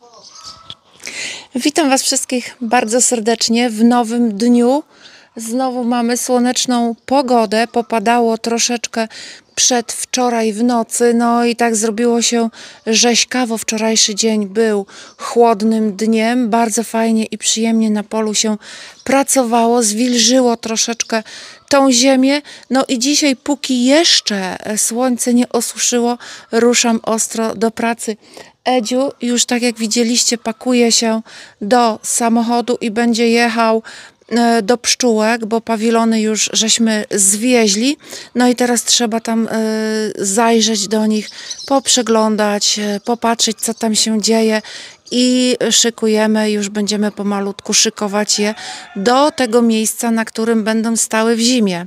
Witam Was wszystkich bardzo serdecznie w nowym dniu. Znowu mamy słoneczną pogodę. Popadało troszeczkę przedwczoraj w nocy. No i tak zrobiło się rzeźkawo. Wczorajszy dzień był chłodnym dniem. Bardzo fajnie i przyjemnie na polu się pracowało. Zwilżyło troszeczkę tą ziemię. No i dzisiaj, póki jeszcze słońce nie osuszyło, ruszam ostro do pracy. Edziu już, tak jak widzieliście, pakuje się do samochodu i będzie jechał do pszczółek, bo pawilony już żeśmy zwieźli. No i teraz trzeba tam zajrzeć do nich, poprzeglądać, popatrzeć, co tam się dzieje i szykujemy, już będziemy pomalutku szykować je do tego miejsca, na którym będą stały w zimie.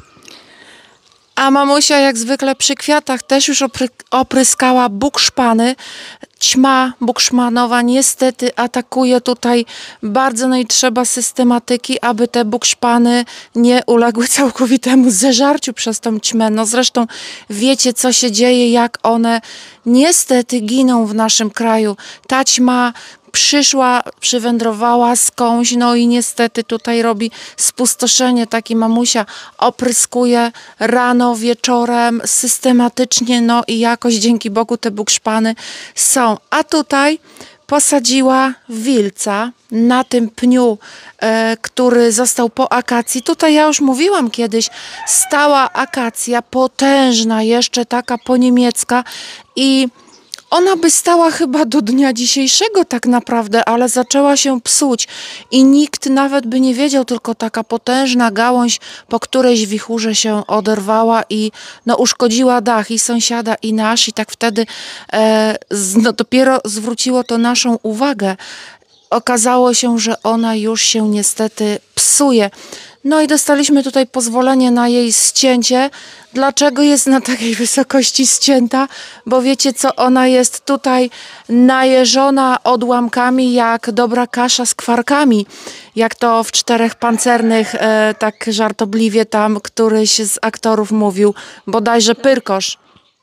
A mamusia jak zwykle przy kwiatach też już opryskała bukszpany. Ćma bukszmanowa niestety atakuje tutaj bardzo, no i trzeba systematyki, aby te bukszpany nie uległy całkowitemu zeżarciu przez tą ćmę. No zresztą wiecie, co się dzieje, jak one niestety giną w naszym kraju. Ta ćma przyszła, przywędrowała skądś, no i niestety tutaj robi spustoszenie. Taki mamusia opryskuje rano, wieczorem, systematycznie, no i jakoś dzięki Bogu te bukszpany są. A tutaj posadziła wilca na tym pniu, który został po akacji. Tutaj ja już mówiłam kiedyś, stała akacja, potężna, jeszcze taka po niemiecka i ona by stała chyba do dnia dzisiejszego tak naprawdę, ale zaczęła się psuć i nikt nawet by nie wiedział, tylko taka potężna gałąź po którejś wichurze się oderwała i no, uszkodziła dach i sąsiada i nasz i tak wtedy no, dopiero zwróciło to naszą uwagę. Okazało się, że ona już się niestety psuje. No i dostaliśmy tutaj pozwolenie na jej ścięcie. Dlaczego jest na takiej wysokości ścięta? Bo wiecie co, ona jest tutaj najeżona odłamkami jak dobra kasza z kwarkami. Jak to w Czterech Pancernych, tak żartobliwie tam któryś z aktorów mówił, bodajże Pyrkosz.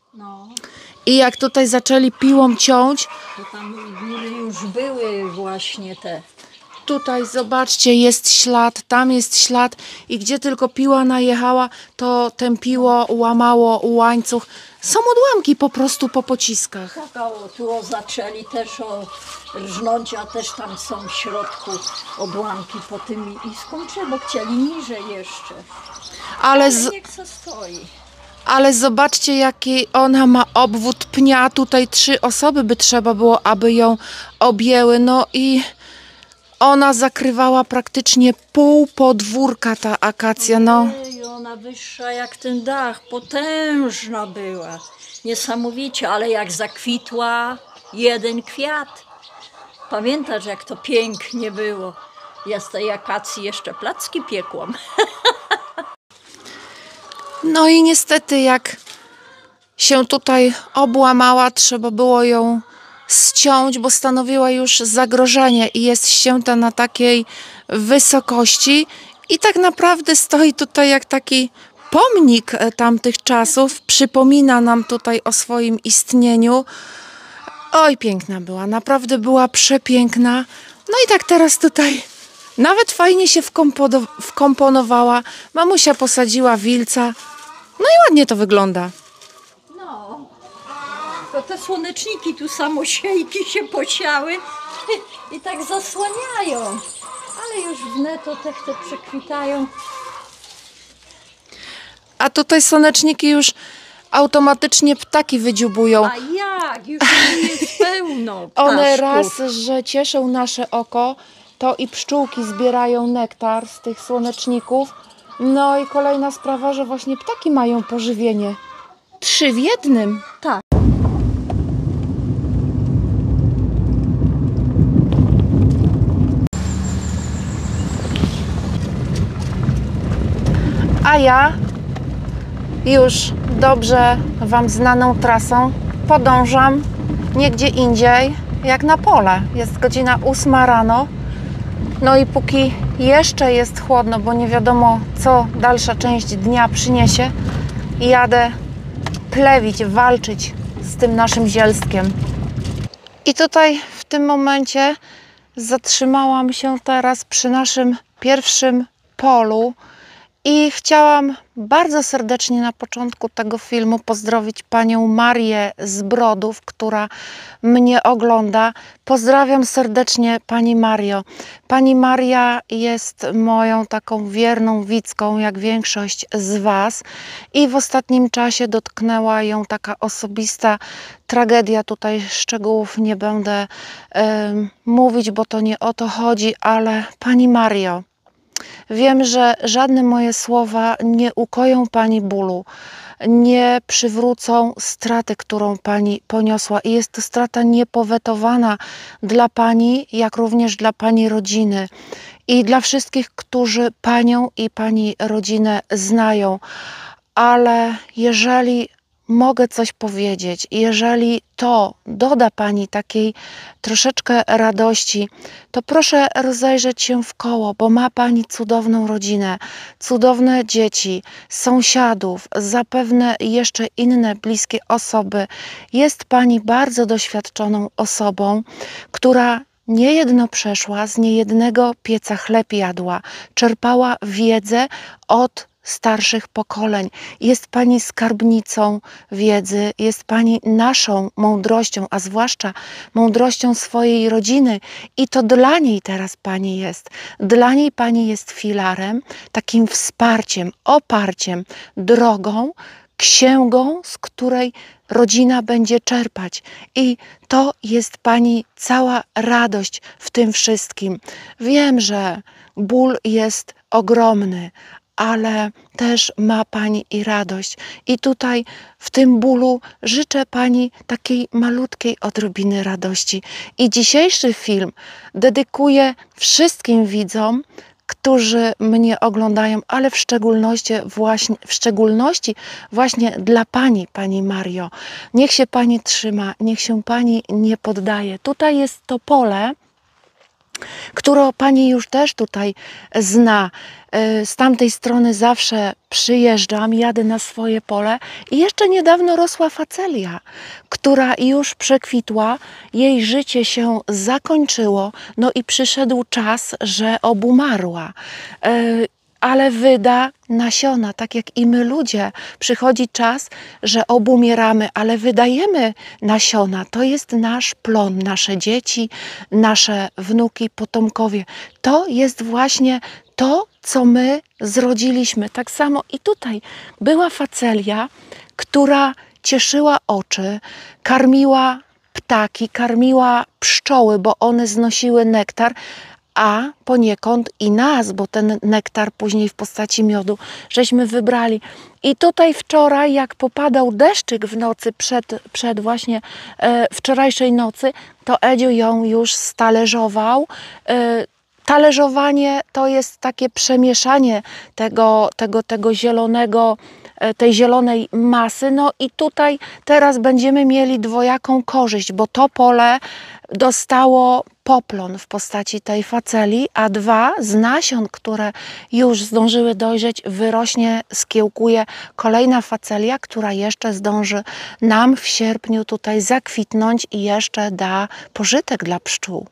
I jak tutaj zaczęli piłą ciąć, to tam już były właśnie te. Tutaj zobaczcie, jest ślad, tam jest ślad i gdzie tylko piła najechała, to tępiło, łamało łańcuch. Są odłamki po prostu po pociskach. Tu zaczęli też rżnąć, a też tam są w środku odłamki po tym i skończyli, bo chcieli niżej jeszcze. Ale niech se stoi. Ale zobaczcie, jaki ona ma obwód pnia. Tutaj 3 osoby by trzeba było, aby ją objęły. No i ona zakrywała praktycznie pół podwórka, ta akacja. No. I ona wyższa jak ten dach, potężna była. Niesamowicie, ale jak zakwitła jeden kwiat. Pamiętasz, jak to pięknie było. Ja z tej akacji jeszcze placki piekłam. No i niestety jak się tutaj obłamała, trzeba było ją ściąć, bo stanowiła już zagrożenie i jest ścięta na takiej wysokości i tak naprawdę stoi tutaj jak taki pomnik tamtych czasów. Przypomina nam tutaj o swoim istnieniu. Oj, piękna była, naprawdę była przepiękna. No i tak teraz tutaj nawet fajnie się wkomponowała. Mamusia posadziła wilca. No i ładnie to wygląda. No, to te słoneczniki tu samosiejki się posiały i tak zasłaniają. Ale już wnet to te przekwitają. A tutaj słoneczniki już automatycznie ptaki wydziubują. A jak? Już jest pełno ptaszków. One raz, że cieszą nasze oko, to i pszczółki zbierają nektar z tych słoneczników. No i kolejna sprawa, że właśnie ptaki mają pożywienie. 3 w 1. Tak. A ja już dobrze Wam znaną trasą podążam nie gdzie indziej jak na pole. Jest godzina 8 rano. No i póki jeszcze jest chłodno, bo nie wiadomo, co dalsza część dnia przyniesie, jadę plewić, walczyć z tym naszym zielstkiem. I tutaj w tym momencie zatrzymałam się teraz przy naszym pierwszym polu i chciałam bardzo serdecznie na początku tego filmu pozdrowić panią Marię z Brodów, która mnie ogląda. Pozdrawiam serdecznie pani Mario. Pani Maria jest moją taką wierną widzką, jak większość z was, i w ostatnim czasie dotknęła ją taka osobista tragedia. Tutaj szczegółów nie będę mówić, bo to nie o to chodzi, ale pani Mario, wiem, że żadne moje słowa nie ukoją pani bólu, nie przywrócą straty, którą pani poniosła. I jest to strata niepowetowana dla pani, jak również dla pani rodziny i dla wszystkich, którzy panią i pani rodzinę znają. Ale jeżeli mogę coś powiedzieć, jeżeli to doda pani takiej troszeczkę radości, to proszę rozejrzeć się w koło, bo ma pani cudowną rodzinę, cudowne dzieci, sąsiadów, zapewne jeszcze inne bliskie osoby. Jest pani bardzo doświadczoną osobą, która niejedno przeszła, z niejednego pieca chleb jadła, czerpała wiedzę od starszych pokoleń. Jest pani skarbnicą wiedzy, jest pani naszą mądrością, a zwłaszcza mądrością swojej rodziny, i to dla niej teraz pani jest. Dla niej pani jest filarem, takim wsparciem, oparciem, drogą, księgą, z której rodzina będzie czerpać. I to jest pani cała radość w tym wszystkim. Wiem, że ból jest ogromny, ale też ma pani i radość. I tutaj w tym bólu życzę pani takiej malutkiej odrobiny radości. I dzisiejszy film dedykuję wszystkim widzom, którzy mnie oglądają, ale w szczególności właśnie dla pani, pani Mario. Niech się pani trzyma, niech się pani nie poddaje. Tutaj jest to pole, którą pani już też tutaj zna. Z tamtej strony zawsze przyjeżdżam, jadę na swoje pole i jeszcze niedawno rosła facelia, która już przekwitła, jej życie się zakończyło, no i przyszedł czas, że obumarła. Ale wyda nasiona, tak jak i my ludzie. Przychodzi czas, że obumieramy, ale wydajemy nasiona. To jest nasz plon, nasze dzieci, nasze wnuki, potomkowie. To jest właśnie to, co my zrodziliśmy. Tak samo i tutaj była facelia, która cieszyła oczy, karmiła ptaki, karmiła pszczoły, bo one znosiły nektar, a poniekąd i nas, bo ten nektar później w postaci miodu żeśmy wybrali. I tutaj wczoraj, jak popadał deszczyk w nocy przed właśnie wczorajszej nocy, to Edziu ją już stalerzował. Talerzowanie to jest takie przemieszanie tego zielonego, tej zielonej masy. No i tutaj teraz będziemy mieli dwojaką korzyść, bo to pole dostało poplon w postaci tej faceli, a dwa z nasion, które już zdążyły dojrzeć, wyrośnie, skiełkuje kolejna facelia, która jeszcze zdąży nam w sierpniu tutaj zakwitnąć i jeszcze da pożytek dla pszczół.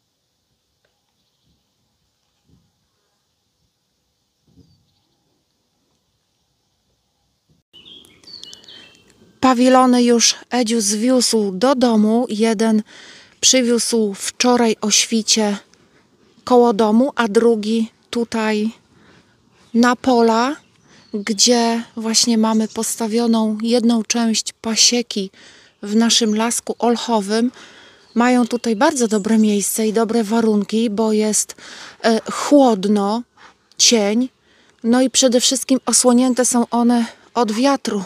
Pawilony już Edziu zwiózł do domu. Jeden przywiózł wczoraj o świcie koło domu, a drugi tutaj na pola, gdzie właśnie mamy postawioną jedną część pasieki w naszym lasku olchowym. Mają tutaj bardzo dobre miejsce i dobre warunki, bo jest chłodno, cień, no i przede wszystkim osłonięte są one od wiatru.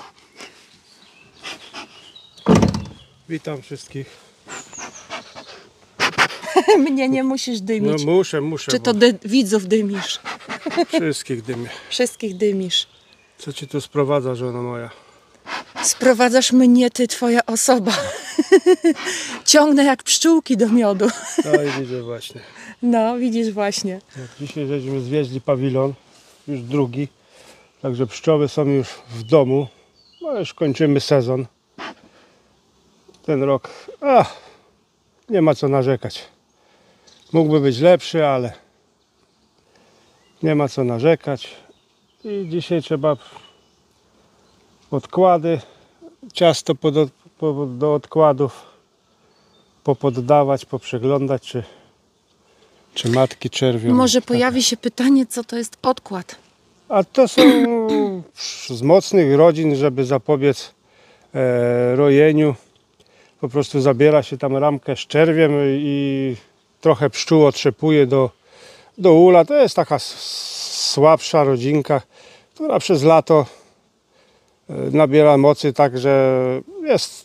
Witam wszystkich. Mnie nie musisz dymić. No muszę. Czy to widzów dymisz? Wszystkich dymię. Wszystkich dymisz. Co ci tu sprowadza, żona moja? Sprowadzasz mnie, ty, twoja osoba. Ciągnę jak pszczółki do miodu. No i widzę właśnie. No, widzisz właśnie. Jak dzisiaj żeśmy zwieźli pawilon, już drugi. Także pszczoły są już w domu. No już kończymy sezon. Ten rok nie ma co narzekać. Mógłby być lepszy, ale nie ma co narzekać. I dzisiaj trzeba odkłady, ciasto do odkładów popoddawać, poprzeglądać, czy matki czerwią. Może pojawi się pytanie, co to jest odkład? A to są z mocnych rodzin, żeby zapobiec rojeniu. Po prostu zabiera się tam ramkę z czerwiem i trochę pszczół otrzepuje do ula. To jest taka słabsza rodzinka, która przez lato nabiera mocy, tak że jest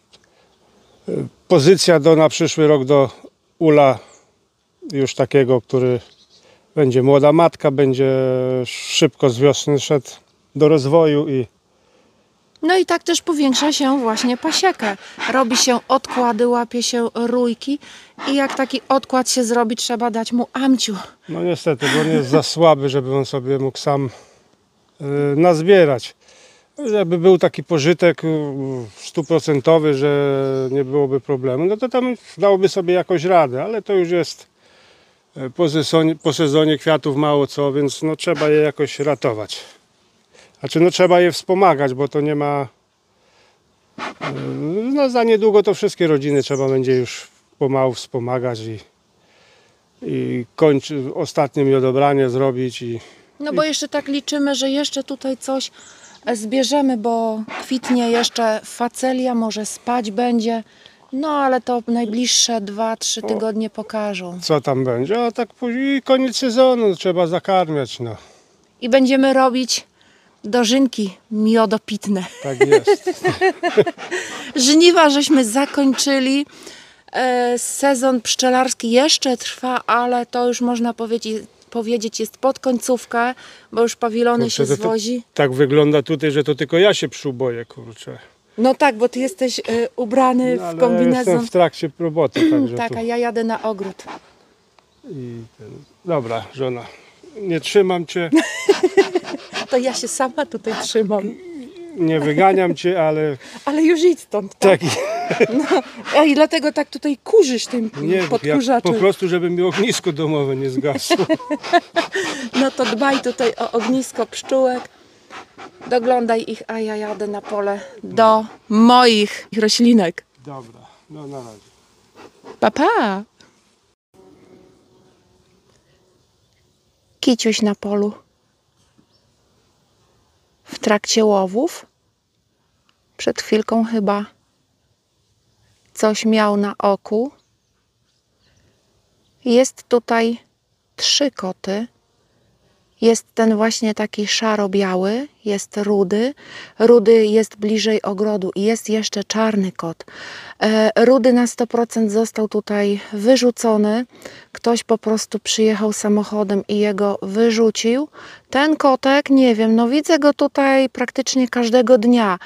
pozycja na przyszły rok do ula już takiego, który będzie młoda matka, będzie szybko z wiosny szedł do rozwoju i No i tak też powiększa się właśnie pasiekę. Robi się odkłady, łapie się rójki i jak taki odkład się zrobi, trzeba dać mu amciu. no niestety, bo on jest za słaby, żeby on sobie mógł sam nazbierać. Jakby był taki pożytek 100%, że nie byłoby problemu, no to tam dałoby sobie jakoś radę, ale to już jest po sezonie kwiatów mało co, więc no trzeba je jakoś ratować. Znaczy no trzeba je wspomagać, bo to nie ma... No za niedługo to wszystkie rodziny trzeba będzie już pomału wspomagać i ostatnie miodobranie zrobić. No bo jeszcze tak liczymy, że jeszcze tutaj coś zbierzemy, bo kwitnie jeszcze facelia, może spać będzie. No ale to najbliższe 2-3 tygodnie pokażą. Co tam będzie? A tak później koniec sezonu, trzeba zakarmiać. No. I będziemy robić dożynki miodopitne. Tak jest. Żniwa żeśmy zakończyli. Sezon pszczelarski jeszcze trwa, ale to już można powiedzieć jest pod końcówkę, bo już pawilony się To zwozi. tak wygląda tutaj, że to tylko ja się pszczół boję, kurczę. No tak, bo ty jesteś ubrany No, w ale kombinezon. jestem w trakcie roboty, także Tak, tu. a ja jadę na ogród. Dobra, żona, nie trzymam cię, To ja się sama tutaj trzymam. nie wyganiam cię, ale Ale już idź stąd. Tak? tak, No, i dlatego tak tutaj kurzysz tym nie, po podkurzaczem. prostu, żeby mi ognisko domowe nie zgasło. No to dbaj tutaj o ognisko pszczółek. Doglądaj ich, a ja jadę na pole do moich roślinek. Dobra, no na razie. Pa, pa! Kiciuś na polu. W trakcie łowów. Przed chwilką chyba coś miał na oku. Jest tutaj 3 koty. Jest ten właśnie taki szaro-biały, jest rudy. Rudy jest bliżej ogrodu i jest jeszcze czarny kot. Rudy na 100% został tutaj wyrzucony. Ktoś po prostu przyjechał samochodem i jego wyrzucił. Ten kotek, nie wiem, no widzę go tutaj praktycznie każdego dnia.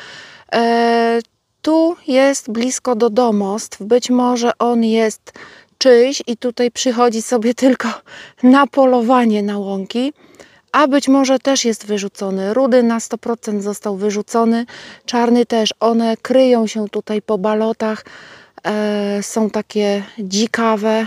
Tu jest blisko do domostw. Być może on jest czyjś i tutaj przychodzi sobie tylko na polowanie na łąki. A być może też jest wyrzucony. Rudy na 100% został wyrzucony. Czarny też. One kryją się tutaj po balotach. Są takie dzikawe.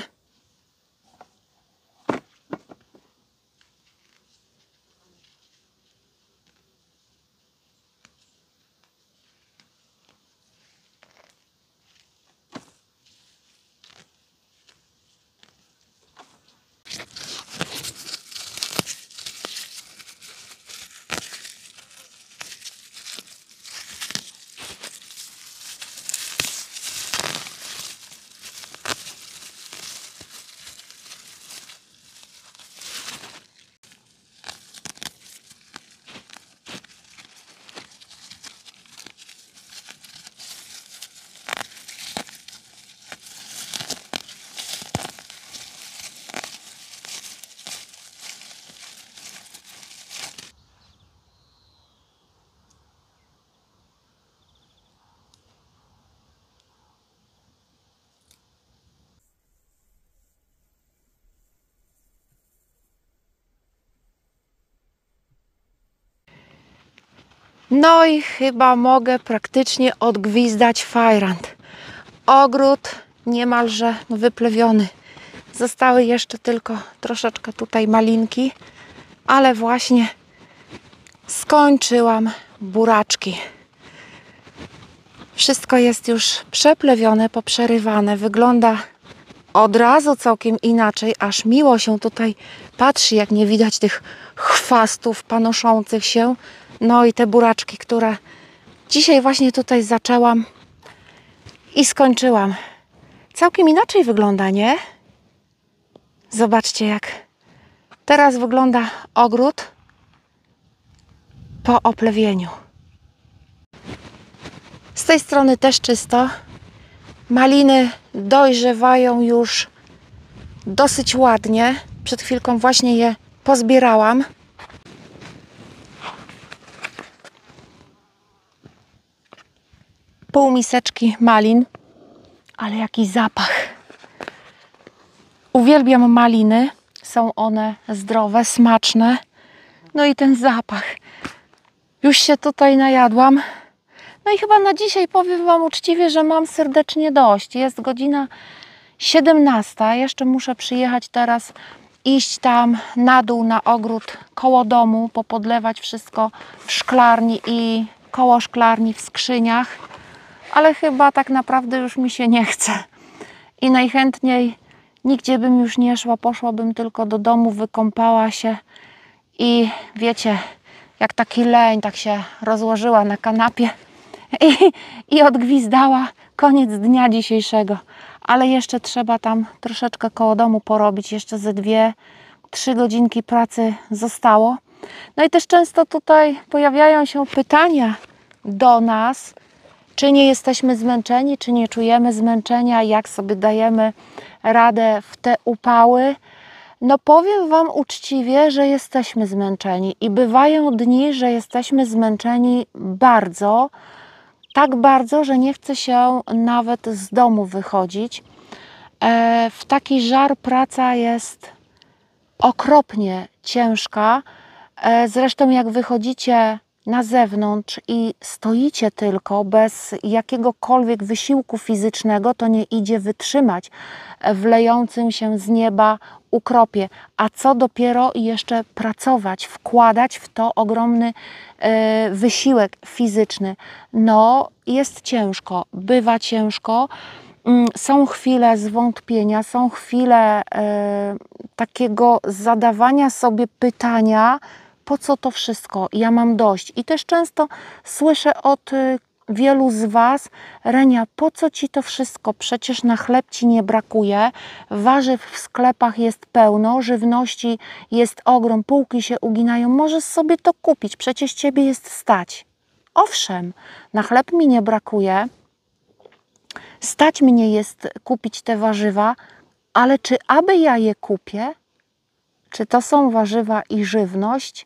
No i chyba mogę praktycznie odgwizdać fajrant. Ogród niemalże wyplewiony. Zostały jeszcze tylko troszeczkę tutaj malinki, ale właśnie skończyłam buraczki. Wszystko jest już przeplewione, poprzerywane. Wygląda od razu całkiem inaczej, aż miło się tutaj patrzy, jak nie widać tych chwastów panoszących się. No i te buraczki, które dzisiaj właśnie tutaj zaczęłam i skończyłam. Całkiem inaczej wygląda, nie? Zobaczcie, jak teraz wygląda ogród po oplewieniu. Z tej strony też czysto. Maliny dojrzewają już dosyć ładnie. Przed chwilką właśnie je pozbierałam. Pół miseczki malin, ale jaki zapach. Uwielbiam maliny. Są one zdrowe, smaczne. No i ten zapach. Już się tutaj najadłam. No i chyba na dzisiaj powiem Wam uczciwie, że mam serdecznie dość. Jest godzina 17. Jeszcze muszę przyjechać teraz, iść tam na dół na ogród koło domu, popodlewać wszystko w szklarni i koło szklarni w skrzyniach. Ale chyba tak naprawdę już mi się nie chce. I najchętniej nigdzie bym już nie szła, poszłabym tylko do domu, wykąpała się i wiecie, jak taki leń, tak się rozłożyła na kanapie i odgwizdała. Koniec dnia dzisiejszego. Ale jeszcze trzeba tam troszeczkę koło domu porobić. Jeszcze ze 2-3 godzinki pracy zostało. No i też często tutaj pojawiają się pytania do nas, czy nie jesteśmy zmęczeni, czy nie czujemy zmęczenia, jak sobie dajemy radę w te upały. No powiem Wam uczciwie, że jesteśmy zmęczeni i bywają dni, że jesteśmy zmęczeni bardzo, tak bardzo, że nie chce się nawet z domu wychodzić. W taki żar praca jest okropnie ciężka. Zresztą jak wychodzicie na zewnątrz i stoicie tylko bez jakiegokolwiek wysiłku fizycznego, to nie idzie wytrzymać w lejącym się z nieba ukropie. A co dopiero jeszcze pracować, wkładać w to ogromny wysiłek fizyczny. No, jest ciężko, bywa ciężko. Są chwile zwątpienia, są chwile takiego zadawania sobie pytania, po co to wszystko? Ja mam dość. I też często słyszę od wielu z Was: Renia, po co Ci to wszystko? Przecież na chleb Ci nie brakuje, warzyw w sklepach jest pełno, żywności jest ogrom, półki się uginają, możesz sobie to kupić, przecież Ciebie jest stać. Owszem, na chleb mi nie brakuje, stać mnie jest kupić te warzywa, ale czy aby ja je kupię? Czy to są warzywa i żywność?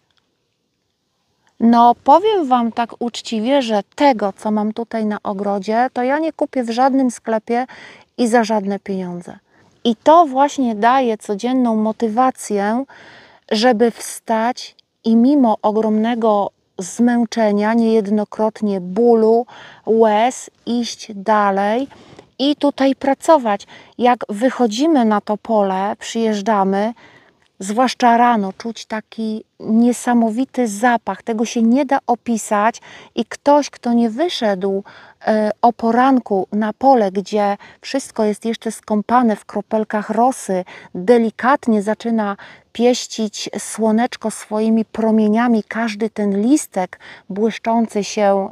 No powiem Wam tak uczciwie, że tego, co mam tutaj na ogrodzie, to ja nie kupię w żadnym sklepie i za żadne pieniądze. I to właśnie daje codzienną motywację, żeby wstać i mimo ogromnego zmęczenia, niejednokrotnie bólu, łez, iść dalej i tutaj pracować. Jak wychodzimy na to pole, przyjeżdżamy, zwłaszcza rano, czuć taki niesamowity zapach. Tego się nie da opisać i ktoś, kto nie wyszedł o poranku na pole, gdzie wszystko jest jeszcze skąpane w kropelkach rosy, delikatnie zaczyna pieścić słoneczko swoimi promieniami, każdy ten listek błyszczący się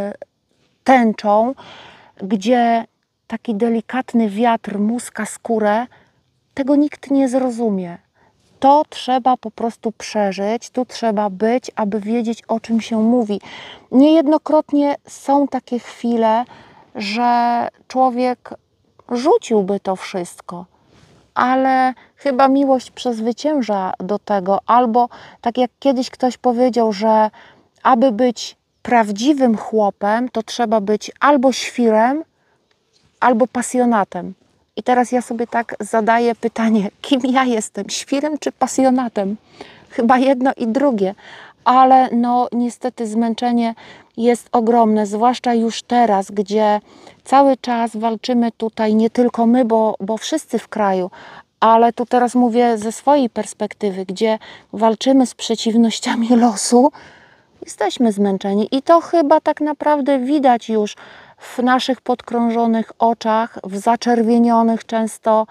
tęczą, gdzie taki delikatny wiatr muska skórę, tego nikt nie zrozumie. To trzeba po prostu przeżyć, tu trzeba być, aby wiedzieć, o czym się mówi. Niejednokrotnie są takie chwile, że człowiek rzuciłby to wszystko, ale chyba miłość przezwycięża do tego. Albo tak jak kiedyś ktoś powiedział, że aby być prawdziwym chłopem, to trzeba być albo świrem, albo pasjonatem. I teraz ja sobie tak zadaję pytanie, kim ja jestem? Świrem czy pasjonatem? Chyba jedno i drugie. ale no niestety zmęczenie jest ogromne, zwłaszcza już teraz, gdzie cały czas walczymy tutaj, nie tylko my, bo wszyscy w kraju, ale tu teraz mówię ze swojej perspektywy, gdzie walczymy z przeciwnościami losu, jesteśmy zmęczeni i to chyba tak naprawdę widać już w naszych podkrążonych oczach, w zaczerwienionych często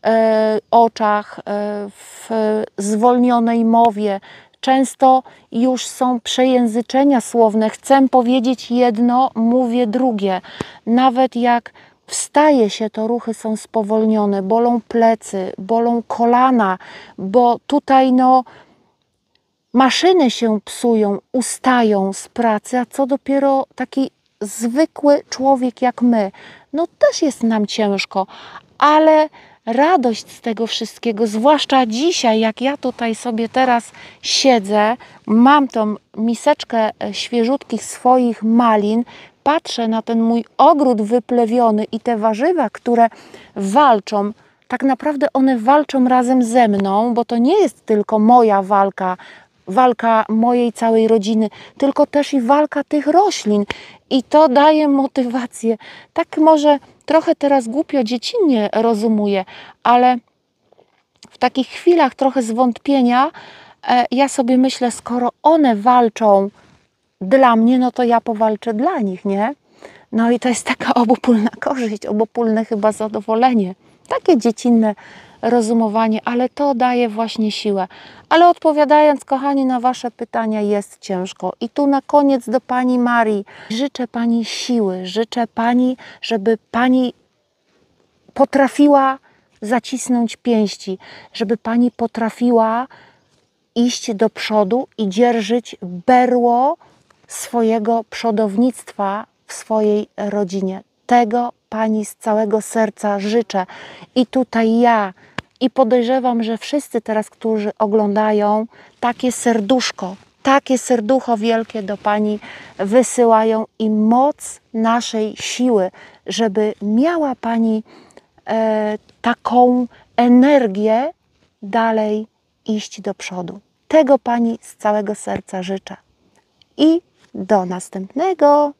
oczach, w zwolnionej mowie. Często już są przejęzyczenia słowne. Chcę powiedzieć jedno, mówię drugie. Nawet jak wstaje się, to ruchy są spowolnione, bolą plecy, bolą kolana, bo tutaj no maszyny się psują, ustają z pracy, a co dopiero taki zwykły człowiek jak my. No też jest nam ciężko, ale radość z tego wszystkiego, zwłaszcza dzisiaj, jak ja tutaj sobie teraz siedzę, mam tą miseczkę świeżutkich swoich malin, patrzę na ten mój ogród wyplewiony i te warzywa, które walczą, tak naprawdę one walczą razem ze mną, bo to nie jest tylko moja walka, walka mojej całej rodziny, tylko też i walka tych roślin. I to daje motywację. Tak może trochę teraz głupio, dziecinnie rozumuję, ale w takich chwilach trochę zwątpienia ja sobie myślę, skoro one walczą dla mnie, no to ja powalczę dla nich, nie? No i to jest taka obopólna korzyść, obopólne chyba zadowolenie. Takie dziecinne rozumowanie, ale to daje właśnie siłę. Ale odpowiadając, kochani, na Wasze pytania, jest ciężko. I tu na koniec do Pani Marii. Życzę Pani siły, życzę Pani, żeby Pani potrafiła zacisnąć pięści, żeby Pani potrafiła iść do przodu i dzierżyć berło swojego przodownictwa w swojej rodzinie. Tego Pani z całego serca życzę. I tutaj ja, i podejrzewam, że wszyscy teraz, którzy oglądają, takie serducho wielkie do Pani wysyłają i moc naszej siły, żeby miała Pani taką energię dalej iść do przodu. Tego Pani z całego serca życzę. I do następnego.